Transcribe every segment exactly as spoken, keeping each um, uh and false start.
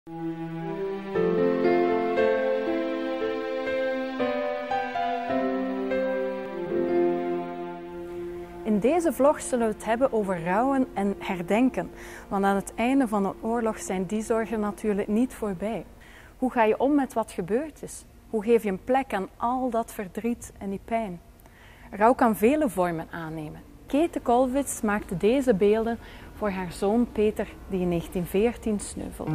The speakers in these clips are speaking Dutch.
In deze vlog zullen we het hebben over rouwen en herdenken. Want aan het einde van een oorlog zijn die zorgen natuurlijk niet voorbij. Hoe ga je om met wat gebeurd is? Hoe geef je een plek aan al dat verdriet en die pijn? Rouw kan vele vormen aannemen. Käthe Kollwitz maakte deze beelden voor haar zoon Peter, die in negentien veertien sneuvelde.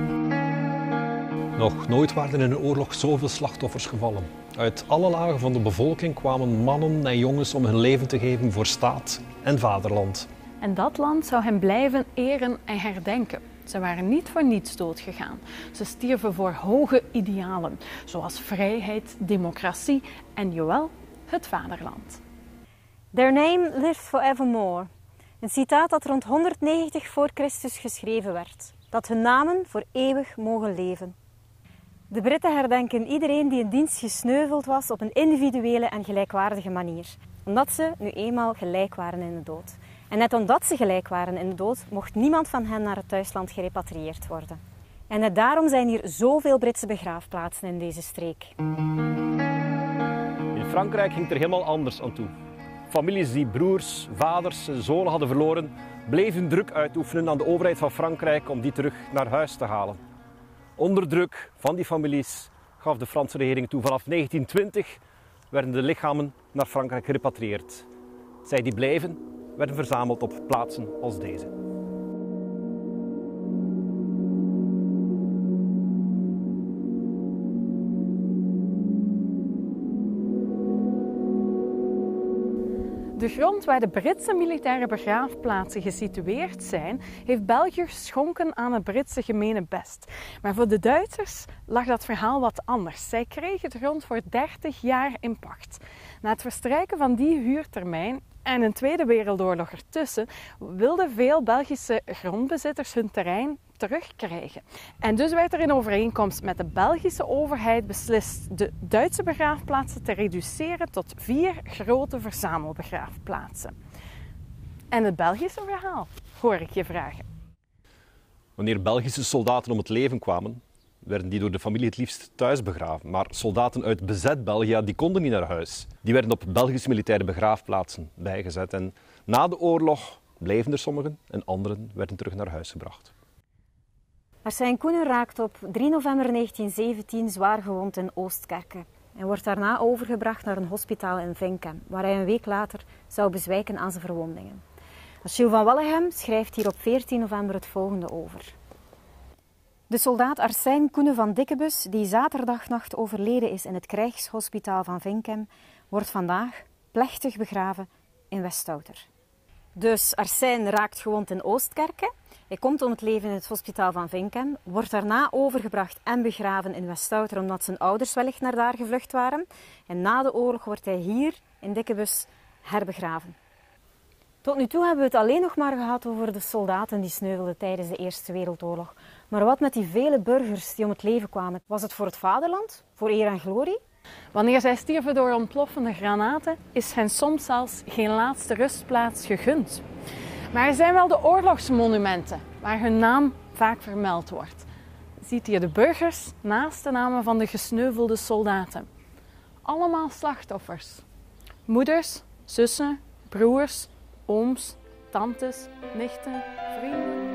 Nog nooit waren in een oorlog zoveel slachtoffers gevallen. Uit alle lagen van de bevolking kwamen mannen en jongens om hun leven te geven voor staat en vaderland. En dat land zou hen blijven eren en herdenken. Ze waren niet voor niets doodgegaan. Ze stierven voor hoge idealen, zoals vrijheid, democratie en, jawel, het vaderland. Their name lives forevermore. Een citaat dat rond honderdnegentig voor Christus geschreven werd. Dat hun namen voor eeuwig mogen leven. De Britten herdenken iedereen die in dienst gesneuveld was op een individuele en gelijkwaardige manier. Omdat ze nu eenmaal gelijk waren in de dood. En net omdat ze gelijk waren in de dood, mocht niemand van hen naar het thuisland gerepatrieerd worden. En net daarom zijn hier zoveel Britse begraafplaatsen in deze streek. In Frankrijk ging het er helemaal anders aan toe. Families die broers, vaders en zonen hadden verloren, bleven druk uitoefenen aan de overheid van Frankrijk om die terug naar huis te halen. Onder druk van die families gaf de Franse regering toe. Vanaf negentien twintig werden de lichamen naar Frankrijk gerepatrieerd. Zij die bleven, werden verzameld op plaatsen als deze. De grond waar de Britse militaire begraafplaatsen gesitueerd zijn, heeft België geschonken aan het Britse gemeenebest. Maar voor de Duitsers lag dat verhaal wat anders. Zij kregen de grond voor dertig jaar in pacht. Na het verstrijken van die huurtermijn en een Tweede Wereldoorlog ertussen, wilden veel Belgische grondbezitters hun terrein terugkrijgen. En dus werd er in overeenkomst met de Belgische overheid beslist de Duitse begraafplaatsen te reduceren tot vier grote verzamelbegraafplaatsen. En het Belgische verhaal, hoor ik je vragen. Wanneer Belgische soldaten om het leven kwamen, werden die door de familie het liefst thuis begraven. Maar soldaten uit bezet België, die konden niet naar huis. Die werden op Belgische militaire begraafplaatsen bijgezet. En na de oorlog bleven er sommigen en anderen werden terug naar huis gebracht. Arsène Koenen raakt op drie november negentien zeventien zwaar gewond in Oostkerke en wordt daarna overgebracht naar een hospitaal in Vinkem, waar hij een week later zou bezwijken aan zijn verwondingen. Achille van Wallegem schrijft hier op veertien november het volgende over. De soldaat Arsène Koenen van Dikkebus, die zaterdagnacht overleden is in het krijgshospitaal van Vinkem, wordt vandaag plechtig begraven in Westouter. Dus Arsène raakt gewond in Oostkerke. Hij komt om het leven in het hospitaal van Vinkem, wordt daarna overgebracht en begraven in Westouter omdat zijn ouders wellicht naar daar gevlucht waren. En na de oorlog wordt hij hier in Dikkebus herbegraven. Tot nu toe hebben we het alleen nog maar gehad over de soldaten die sneuvelden tijdens de Eerste Wereldoorlog. Maar wat met die vele burgers die om het leven kwamen? Was het voor het vaderland? Voor eer en glorie? Wanneer zij stierven door ontploffende granaten, is hen soms zelfs geen laatste rustplaats gegund. Maar er zijn wel de oorlogsmonumenten, waar hun naam vaak vermeld wordt. Ziet hier de burgers naast de namen van de gesneuvelde soldaten. Allemaal slachtoffers. Moeders, zussen, broers, ooms, tantes, nichten, vrienden.